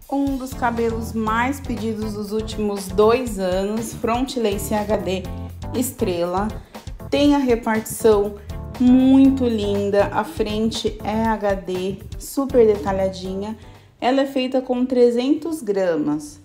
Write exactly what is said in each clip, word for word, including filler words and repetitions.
Um dos cabelos mais pedidos dos últimos dois anos, Front Lace H D Estrela, tem a repartição muito linda, a frente é H D, super detalhadinha, ela é feita com trezentos gramas.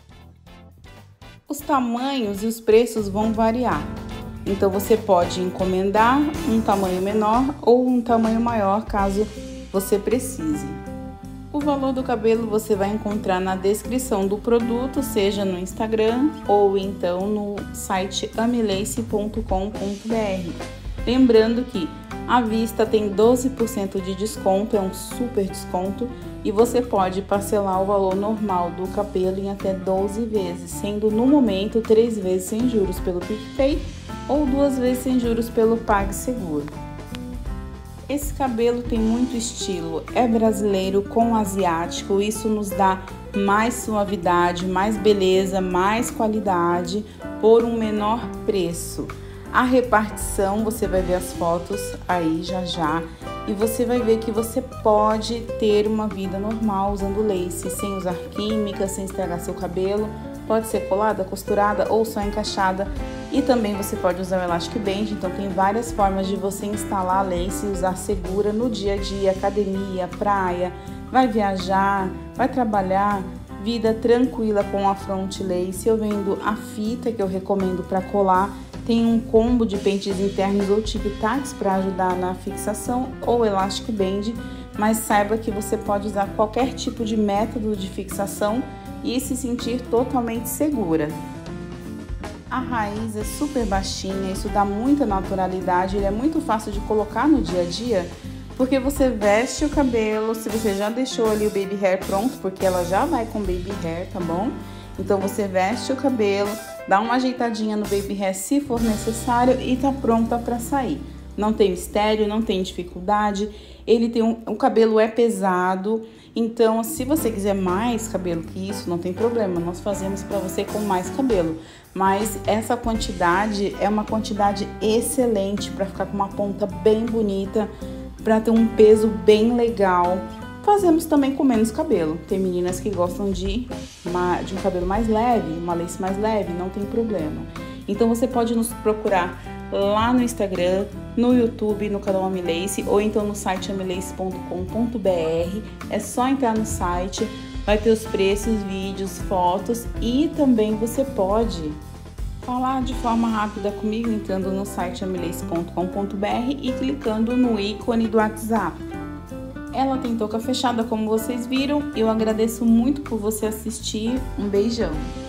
Os tamanhos e os preços vão variar, então você pode encomendar um tamanho menor ou um tamanho maior caso você precise. O valor do cabelo você vai encontrar na descrição do produto, seja no Instagram ou então no site amilace ponto com ponto br. Lembrando que à vista tem doze por cento de desconto, é um super desconto, e você pode parcelar o valor normal do cabelo em até doze vezes, sendo no momento três vezes sem juros pelo PicPay ou duas vezes sem juros pelo PagSeguro. Esse cabelo tem muito estilo, é brasileiro com asiático, isso nos dá mais suavidade, mais beleza, mais qualidade por um menor preço. A repartição, você vai ver as fotos aí já já e você vai ver que você pode ter uma vida normal usando lace, sem usar química, sem estragar seu cabelo. Pode ser colada, costurada ou só encaixada. E também você pode usar o Elastic Band, então tem várias formas de você instalar a lace e usar segura no dia a dia, academia, praia, vai viajar, vai trabalhar, vida tranquila com a Front Lace. Eu vendo a fita que eu recomendo para colar, tem um combo de pentes internos ou tic-tacs para ajudar na fixação ou Elastic Band, mas saiba que você pode usar qualquer tipo de método de fixação e se sentir totalmente segura. A raiz é super baixinha, isso dá muita naturalidade, ele é muito fácil de colocar no dia a dia, porque você veste o cabelo, se você já deixou ali o baby hair pronto, porque ela já vai com baby hair, tá bom? Então você veste o cabelo, dá uma ajeitadinha no baby hair se for necessário e tá pronta para sair. Não tem mistério, não tem dificuldade, ele tem um, o cabelo é pesado, então se você quiser mais cabelo que isso, não tem problema, nós fazemos para você com mais cabelo. Mas essa quantidade é uma quantidade excelente para ficar com uma ponta bem bonita, para ter um peso bem legal. Fazemos também com menos cabelo, tem meninas que gostam de, uma, de um cabelo mais leve, uma lace mais leve, não tem problema. Então você pode nos procurar lá no Instagram, no YouTube, no canal Amilace ou então no site amilace ponto com ponto br. É só entrar no site, vai ter os preços, vídeos, fotos e também você pode falar de forma rápida comigo entrando no site amilace ponto com ponto br e clicando no ícone do WhatsApp. Ela tem touca fechada como vocês viram, eu agradeço muito por você assistir, um beijão!